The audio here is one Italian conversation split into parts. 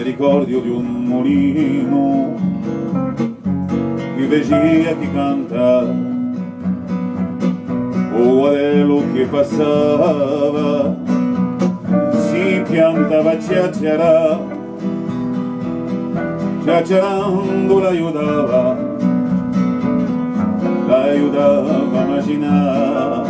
ricordo di un mulino, chi vegia chi canta, o quello che passava, si piantava a chiacchierare, chiacchierando l'aiutava a immaginare.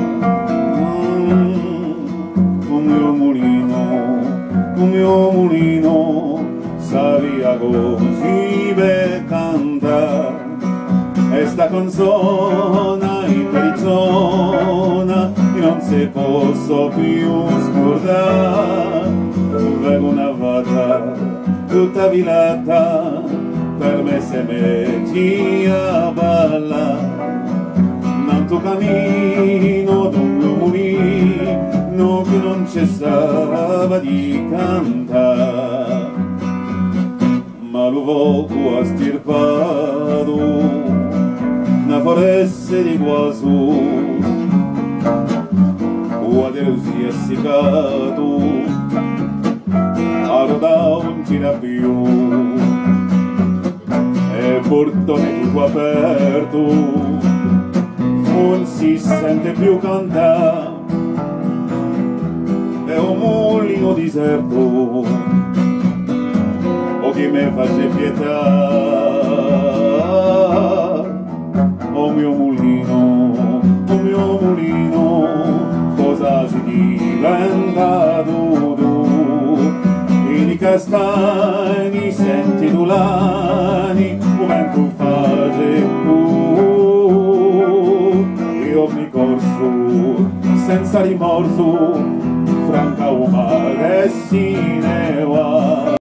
Un mio mulino sabia così per cantare, e sta canzone in persona e non si posso più scordare. Vengo una volta tutta vilata, per me se metti a ballare, tanto cammino d'un mio mulino che non cessava di cantare, ma lo voco ha stirpato una foresta di guasu, o adesso si è seccato, a rodare non gira più, e il portone tutto aperto non si sente più cantare, è un mulino deserto, o chi me face pietà. O mio mulino, cosa si diventa tu? I castagni senti dolani, come tu fai io mi corso senza rimorso, franca umana e si ne va.